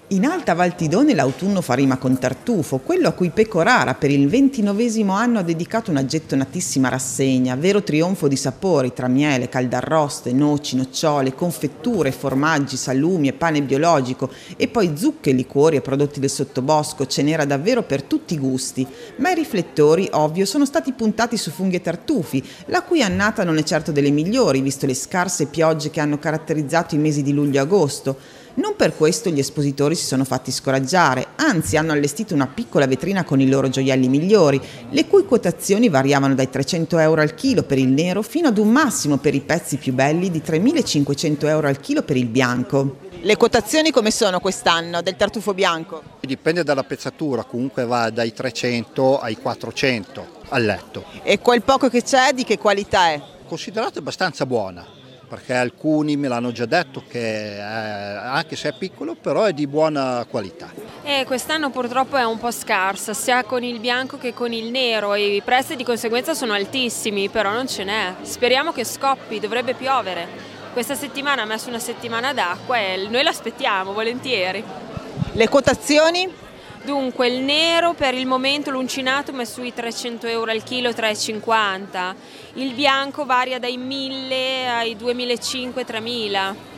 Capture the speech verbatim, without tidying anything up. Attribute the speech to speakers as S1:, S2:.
S1: In Alta Val Tidone l'autunno fa rima con tartufo, quello a cui Pecorara per il ventinovesimo anno ha dedicato una gettonatissima rassegna, vero trionfo di sapori tra miele, caldarroste, noci, nocciole, confetture, formaggi, salumi e pane biologico e poi zucche, liquori e prodotti del sottobosco, ce n'era davvero per tutti i gusti. Ma i riflettori, ovvio, sono stati puntati su funghi e tartufi, la cui annata non è certo delle migliori, visto le scarse piogge che hanno caratterizzato i mesi di luglio e agosto. Non per questo gli espositori si sono fatti scoraggiare, anzi hanno allestito una piccola vetrina con i loro gioielli migliori, le cui quotazioni variavano dai trecento euro al chilo per il nero fino ad un massimo per i pezzi più belli di tremilacinquecento euro al chilo per il bianco. Le quotazioni come sono quest'anno del tartufo bianco?
S2: Dipende dalla pezzatura, comunque va dai trecento ai quattrocento al letto.
S1: E quel poco che c'è di che qualità è?
S2: Considerato abbastanza buona, perché alcuni me l'hanno già detto che è, anche se è piccolo, però è di buona qualità.
S3: E quest'anno purtroppo è un po' scarsa, sia con il bianco che con il nero, e i prezzi di conseguenza sono altissimi, però non ce n'è. Speriamo che scoppi, dovrebbe piovere. Questa settimana ha messo una settimana d'acqua e noi l'aspettiamo volentieri.
S1: Le quotazioni?
S3: Dunque il nero per il momento l'uncinato è sui trecento euro al chilo, tre e cinquanta. Il bianco varia dai mille ai duemilacinquecento tremila.